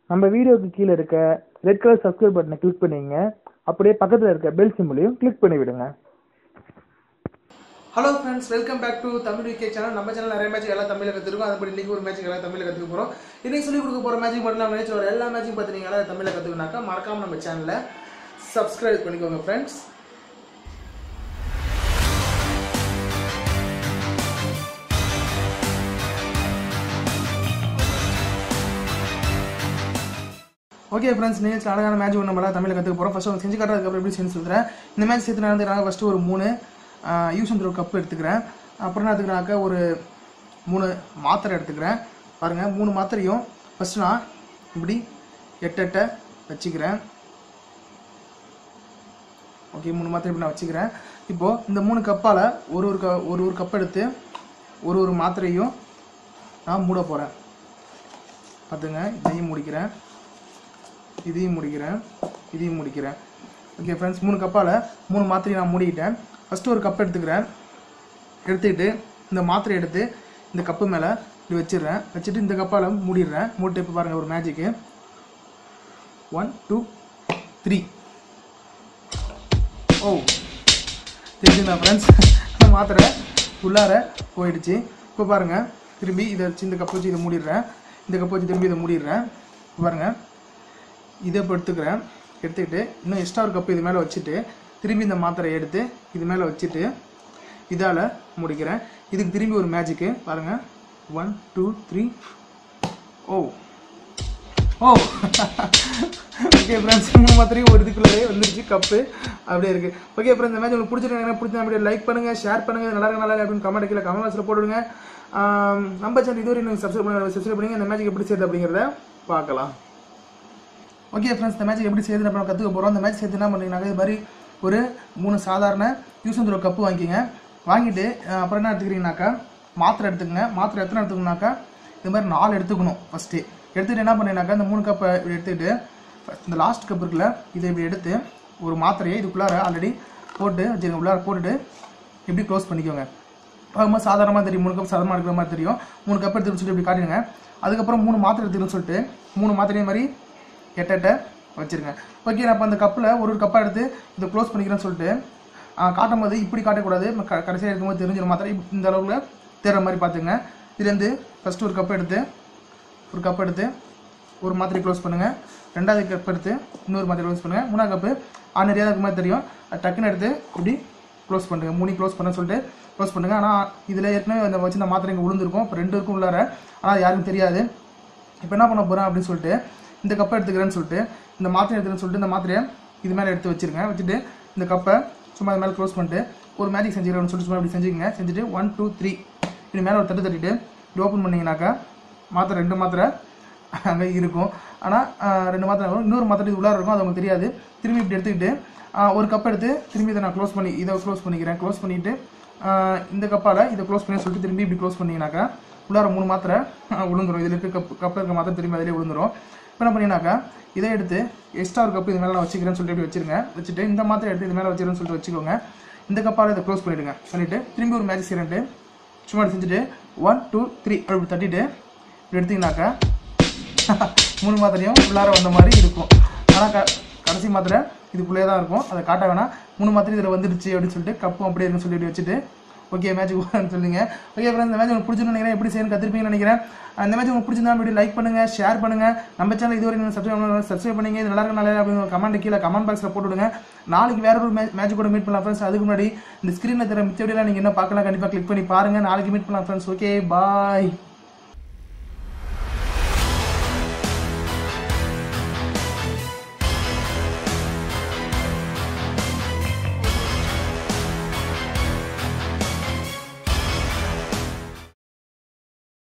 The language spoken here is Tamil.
நம்ம வீடியோக்கு கீழே இருக்க ரெட் கலர் சப்ஸ்கிரைப் பட்டனை கிளிக் பண்ணிங்க. அப்படியே பக்கத்தில் இருக்க பெல் சிம்பிளையும் கிளிக் பண்ணி விடுங்க. Hello friends, welcome back to Tamil VK channel. நம்ம சேனல் நிறைய மேட்ச் எல்லாம் தமிழில் கற்றுருக்கோம். அதுபடி இன்றைக்கி ஒரு மேட்ச் எல்லாம் தமிழில் கற்றுக்க போகிறோம். இன்றைக்கி சொல்லிக் கொடுக்க போகிற மேட்ச் மட்டும் நம்ம மேட்ச் எல்லா மேட்சும் பார்த்தீங்கன்னா தமிழில் கற்றுக்கினாக்கா மறக்காமல் நம்ம சேனலை சப்ஸ்கிரைப் பண்ணிக்கோங்க ஃப்ரெண்ட்ஸ். ஓகே ஃப்ரெண்ட்ஸ், நீங்கள் அழகான மேட்ச் ஒன்று நம்மளால் தமிழில் கற்றுக்க போகிறோம். ஃபஸ்ட்டு செஞ்சு காட்டுறதுக்கு எப்படி செஞ்சு சொல்கிறேன். இந்த மேட்ச் சேர்த்து நடந்துக்கிறாங்க. ஃபஸ்ட்டு ஒரு 3 யூஸ் அண்ட் த்ரோ கப்பு எடுத்துக்கிறேன். அப்புறம் என்ன எடுத்துக்கிறாக்க ஒரு 3 மாத்திரை எடுத்துக்கிறேன். பாருங்கள், 3 மாத்திரையும் ஃபஸ்ட்டு நான் இப்படி எட்ட வச்சுக்கிறேன். ஓகே, 3 மாத்திரை இப்படி நான் வச்சுக்கிறேன். இப்போது இந்த 3 கப்பால் ஒரு கப் எடுத்து ஒரு மாத்திரையும் நான் மூட போகிறேன். பார்த்துங்க, இதையும் முடிக்கிறேன், இதையும் முடிக்கிறேன். ஓகே ஃப்ரெண்ட்ஸ், 3 கப்பால் 3 மாத்திரையும் நான் மூடிக்கிட்டேன். ஃபஸ்ட்டு ஒரு கப் எடுத்துக்கிட்டு இந்த மாத்திரை எடுத்து இந்த கப்பு மேலே இப்படி வச்சுட்டு இந்த கப்பால் மூடிடுறேன். மூட்டு இப்போ பாருங்கள் ஒரு மேஜிக்கு. 1 2 3. ஓ, தெரிஞ்சுங்களா ஃப்ரெண்ட்ஸ், அந்த மாத்திரை உள்ளார போயிடுச்சு. இப்போ பாருங்கள், திரும்பி இதை வச்சு இந்த கப்பை வச்சு இதை மூடிடுறேன். இந்த கப்பை வச்சு திரும்பி இதை மூடிடுறேன். பாருங்கள், இதை இப்போ எடுத்துக்கிட்டு இன்னும் எக்ஸ்ட்ரா ஒரு கப்பு இது மேலே வச்சுட்டு திரும்பி இந்த மாத்திரையை எடுத்து இது மேலே வச்சுட்டு இதால் முடிக்கிறேன். இதுக்கு திரும்பி ஒரு மேஜிக்கு பாருங்கள். 1 2 3. ஓ ஓகே ஃப்ரெண்ட்ஸ், 3 மாத்திரையும் ஒரு இதுக்குள்ளே வந்துருச்சு, கப்பு அப்படியே இருக்குது. ஓகே ஃப்ரெண்ட்ஸ், இந்த மேட்ச் உங்களுக்கு பிடிச்சிருக்காங்க அப்படியே லைக் பண்ணுங்கள், ஷேர் பண்ணுங்கள், நல்லா அப்படின்னு கமெண்ட் கீழே கமெண்ட் பாக்ஸில் போட்டுவிடுங்க. நம்ம சேனல் இதுவரை நீங்கள் சப்ஸ்கிரைப் பண்ணுங்கள். இந்த மேட்ச் எப்படி செய்யுது அப்படிங்கிறத பார்க்கலாம். ஓகே ஃப்ரெண்ட்ஸ், இந்த மேட்ச் எப்படி செய்யுது நம்ம கற்றுக்க போகிறோம். இந்த மேட்ச் சேர்த்து என்ன பண்ணுறீங்கன்னாக்க இது மாதிரி ஒரு 3 சாதாரண யூஸ் அண்ட் த்ரோ கப்பு வாங்கிட்டு அப்புறம் என்ன எடுத்துக்கிறீங்கனாக்கா மாத்திரை எடுத்துக்கங்க. மாத்திரை எத்தனை எடுத்துக்கணுனாக்கா இது மாதிரி 4 எடுத்துக்கணும். ஃபஸ்ட்டு எடுத்துகிட்டு என்ன பண்ணீங்கன்னாக்கா இந்த 3 கப்பை இப்படி எடுத்துக்கிட்டு இந்த லாஸ்ட் கப் இருக்குல்ல, இதை இப்படி எடுத்து ஒரு மாத்திரையை இதுக்குள்ளார ஆல்ரெடி போட்டு வச்சுருங்க. உள்ளார போட்டுட்டு இப்படி க்ளோஸ் பண்ணிக்கோங்க. ரொம்ப சாதாரணமாக தெரியும், 3 கப் சாதாரணமாக இருக்கிற மாதிரி தெரியும். 3 கப் எடுத்துன்னு சொல்லிட்டு இப்படி காட்டிடுங்க. அதுக்கப்புறம் 3 மாத்திரை எடுத்துக்கணும்னு சொல்லிட்டு 3 மாத்திரையும் மாதிரி எட்ட வச்சுருங்க. ஓகே, நான் இப்போ அந்த கப்பில் ஒரு கப்பாக எடுத்து இதை க்ளோஸ் பண்ணிக்கிறேன்னு சொல்லிட்டு காட்டும் போது இப்படி காட்டக்கூடாது. கடைசியாக இருக்கும்போது தெரிஞ்சிடும் மாத்திரை இந்த அளவுக்கு தேர்ற மாதிரி பார்த்துங்க. இதுலேருந்து ஃபஸ்ட்டு ஒரு கப் எடுத்து ஒரு மாத்திரை க்ளோஸ் பண்ணுங்கள். 2வது கப் எடுத்து இன்னொரு மாத்திரை க்ளோஸ் பண்ணுங்கள். 3வது கப்பு ஆனரியாக இருக்க மாதிரி தெரியும். டக்குன்னு எடுத்து இப்படி க்ளோஸ் பண்ணுங்கள். 3 க்ளோஸ் பண்ண சொல்லிட்டு க்ளோஸ் பண்ணுங்கள். ஆனால் இதில் ஏற்கனவே அந்த வச்சு இந்த மாத்திரை இங்கே விழுந்துருக்கும். இப்போ 2 இருக்கும் உள்ளார, ஆனால் யாருக்கும் தெரியாது. இப்போ என்ன பண்ண போகிறேன் அப்படின்னு சொல்லிட்டு இந்த கப்பை எடுத்துக்கிறேன்னு சொல்லிட்டு இந்த மாத்திரை எடுத்துக்கிறேன்னு சொல்லிட்டு இந்த மாத்திரையை இது மேலே எடுத்து வச்சுட்டு இந்த கப்பை சும்மா இது மேலே க்ளோஸ் பண்ணிட்டு ஒரு மேஜிக் செஞ்சுக்கிறேன்னு சொல்லிட்டு சும்மா இப்படி செஞ்சுட்டு 1 2 3 இப்படி மேலே ஒரு தட்டிட்டு இப்படி ஓப்பன் பண்ணிங்கனாக்கா மாத்திரை 2 மாத்திரை அங்கே இருக்கும். ஆனால் 2 மாத்திரை வரும். இன்னொரு மாத்திரை இது உள்ளார இருக்கும், அது உங்களுக்கு தெரியாது. திரும்பி இப்படி எடுத்துக்கிட்டு ஒரு கப் எடுத்து திரும்பி இதை நான் க்ளோஸ் பண்ணிக்கிறேன். க்ளோஸ் பண்ணிவிட்டு இந்த கப்பால் இதை க்ளோஸ் பண்ணி சொல்லிட்டு திரும்பி இப்படி க்ளோஸ் பண்ணிங்கனாக்கா உள்ளார 3 மாத்திரை விழுந்துடும். இதில் இருக்க கப்பில் இருக்க மாத்திரை திரும்பி அதிலே விழுந்துடும். இப்போ என்ன பண்ணிங்கனாக்கா இதை எடுத்து எக்ஸ்ட்ரா ஒரு கப்பு இது மேலே நான் வச்சுக்கிறேன்னு சொல்லிட்டு இப்படி வச்சுட்டு இந்த மாத்திரை எடுத்து இது மேலே வச்சுக்கிறேன்னு சொல்லிட்டு வச்சுக்கோங்க. இந்த கப்பால் இதை க்ளோஸ் பண்ணிவிட்டு திரும்பி ஒரு மேஜிக் செய்யறேன்ட்டு சும்மா செஞ்சுட்டு 1 2 3 அப்படி தட்டிட்டு இப்படி எடுத்திங்கனாக்கா 3 மாத்திரையும் உள்ளார வந்த மாதிரி இருக்கும். ஆனால் கடைசி மாத்திரை இதுக்குள்ளே தான் இருக்கும், அதை காட்ட வேணாம். 3 மாத்திரை இதில் வந்துடுச்சு அப்படின்னு சொல்லிட்டு கப்பும் அப்படியே இருக்குன்னு சொல்லிட்டு வச்சுட்டு ஓகே மேட்ச் சொல்லுங்க. ஓகே ஃப்ரெண்ட்ஸ், இந்த மேட்ச் உங்களுக்கு பிடிச்சிருன்னு நினைக்கிறேன். எப்படி செய்யணும் கற்றுருப்பீங்கன்னு நினைக்கிறேன். இந்த மேட்ச் உங்களுக்கு பிடிச்சிருந்தா வீடியோ லைக் பண்ணுங்கள், ஷேர் பண்ணுங்கள். நம்ம சேனல் இதுவரை நீங்கள் சப்ஸ்கிரைப் பண்ணுங்க. இது நல்லா அப்படின்னு கமெண்ட் கீழே கமெண்ட் பாக்ஸில் போட்டுவிடுங்க. நாளைக்கு வேற ஒரு மேட்ச் கூட மீட் பண்ணலாம் ஃப்ரெண்ட்ஸ். அதுக்கு முன்னாடி இந்த ஸ்க்ரீனில் தர மிச்ச வீடியோலாம் நீங்கள் என்ன பார்க்கலாம், கண்டிப்பாக கிளிக் பண்ணி பாருங்கள். நாளைக்கு மீட் பண்ணலாம் ஃப்ரெண்ட்ஸ். ஓகே, பாய்.